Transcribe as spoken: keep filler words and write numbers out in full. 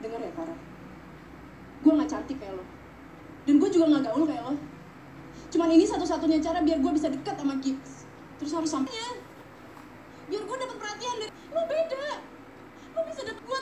Dengar ya, Farah. Gue gak cantik kayak lo. Dan gue juga gak gaul kayak lo. Cuman ini satu-satunya cara biar gue bisa dekat sama Gibbs. Terus harus sampainya biar gue dapet perhatian dari lo. Beda. Lo bisa dapet gue